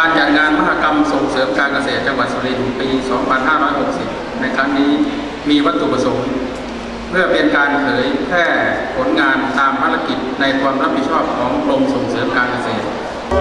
การจัดงานมหกรรมส่งเสริมการเกษตรจังหวัดสุรินทร์ปี 2560 ในครั้งนี้มีวัตถุประสงค์เพื่อเป็นการเผยแพร่ผลงานตามภารกิจในความรับผิดชอบของกรมส่งเสริมการเกษตร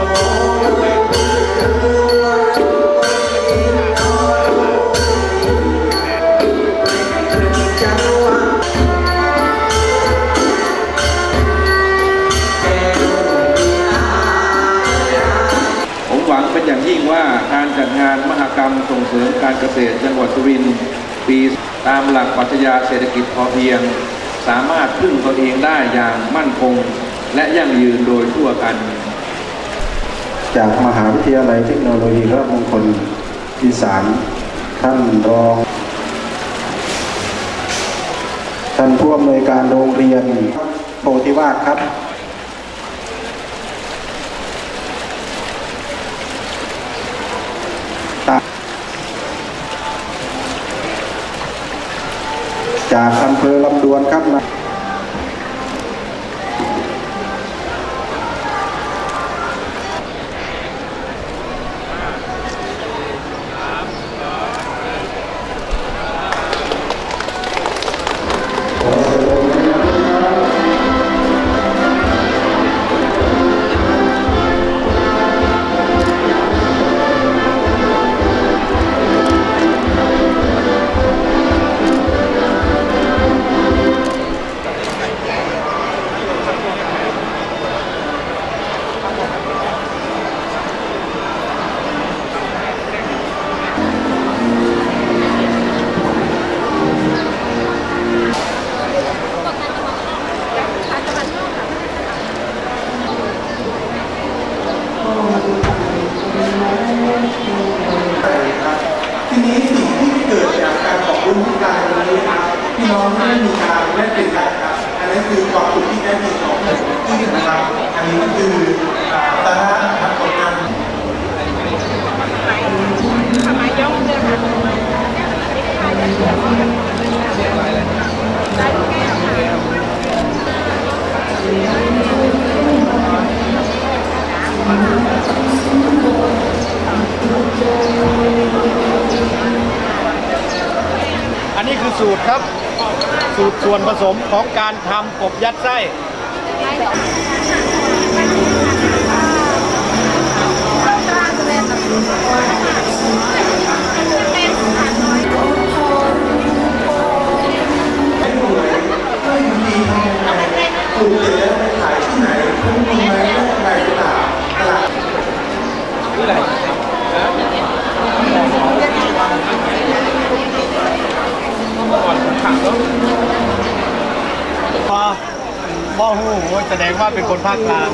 หวังเป็นอย่างยิ่งว่าการจัดงานมหกรรมส่งเสริมการเกษตรจังหวัดสุรินทร์ปีตามหลักปรัชญาเศรษฐกิจพอเพียงสามารถพึ่งตนเองได้อย่างมั่นคงและยั่งยืนโดยทั่วกันจากมหาวิทยาลัยเทคโนโลยีพระมงคลอีสานท่านรองท่านผู้อำนวยการโรงเรียนโพธิวาสครับจากอำเภอลำดวนครับทีนี้สิ่งที่เกิดจากการขอบคุณที่การนี้นะครับพี่น้องไม่มีการแลกเปลี่ยนกันครับอันนี้คือความสุขที่แท้จริงของที่นะครับอันนี้ก็คือตาหักของกันอันนี้คือสูตรครับสูตรส่วนผสมของการทำกบยัดไส้ถูกเลยแล้วไปขายที่ไหนคุ้มไหมในตลาดที่ไหนพ่อหูแสดงว่าเป็นคนภาคกลาง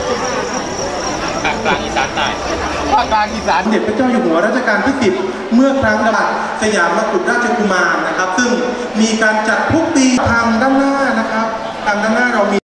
อีสานใต้ภาคกลางอีสานเด็จพระเจ้าอยู่หัวรัชกาลที่ 10เมื่อครั้งดาบสยามกุฎราชกุมารนะครับซึ่งมีการจัดทุกปีทางด้านหน้านะครับทางด้านหน้าเรามี